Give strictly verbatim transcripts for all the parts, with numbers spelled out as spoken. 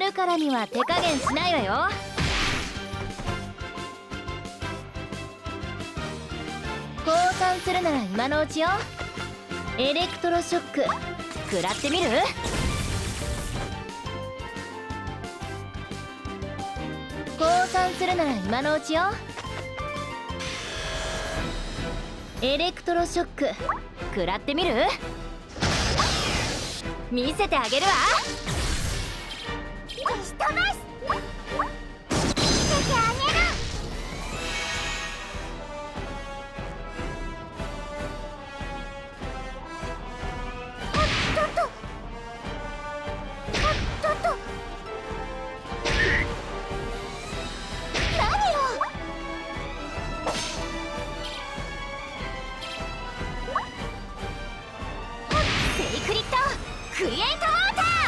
るからには手加減しないわよ。降参するなら今のうちよ。エレクトロショック食らってみる？降参するなら今のうちよ。エレクトロショック食らってみる？見せてあげるわ。 消し飛ばす。見せてあげる。おっとっと。おっとっと。何を。セイクリッドクリエイトウォーター。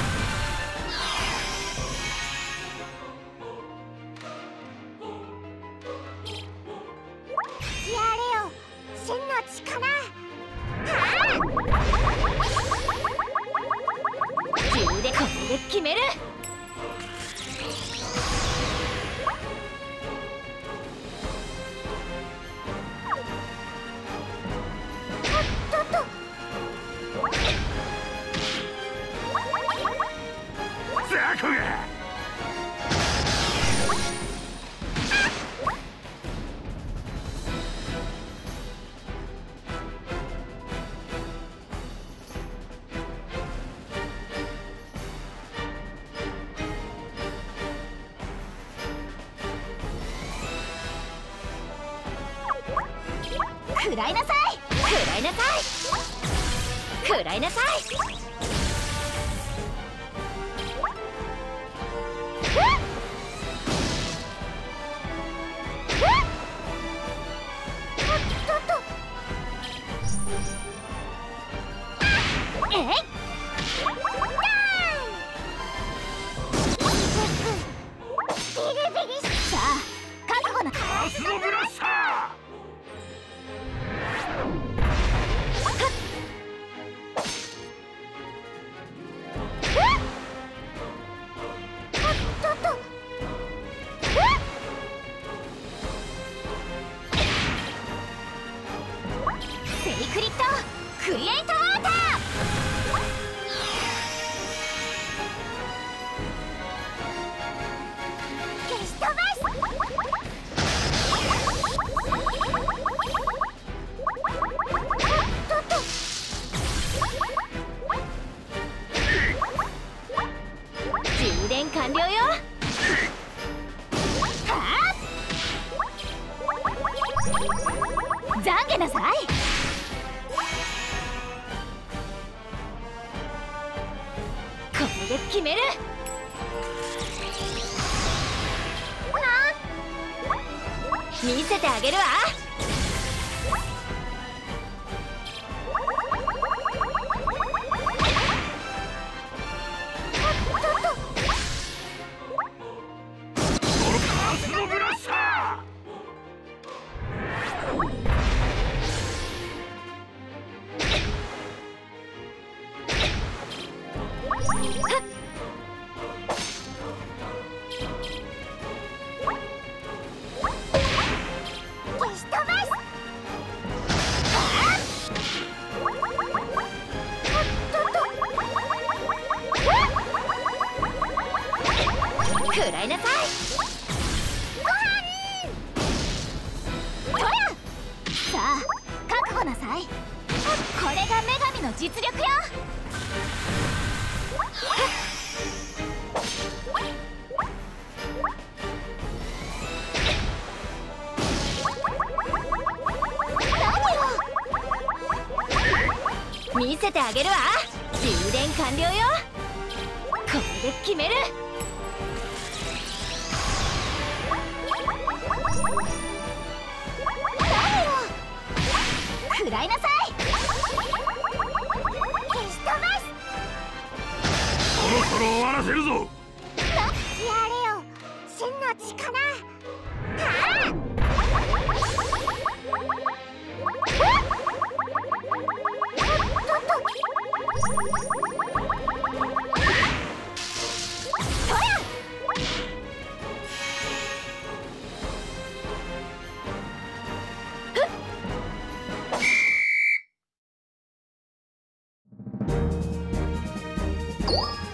真の力。 急でこれで決める。 おっとっと。 ザコが食らいなさい。 食らいなさい。食らいなさい。 えい。ビリビリ。さあ覚悟の。 アスノブラスター。 セイクリッドクリエイトウォーター。消し飛ばす。おっとっと。 充電完了よ。 はあ。 懺悔なさい。これで決める。見せてあげるわ。 アスノブラスター。 消し飛ばす。おっとっと。 食らいなさい。 ごはん。とや。さあ覚悟なさい。これが女神の実力よ。 見せてあげるわ。充電完了よ。これで決める。 食らいなさい。消し飛ばす。 そろそろ終わらせるぞ。 やれよ真の力。はあ。 ー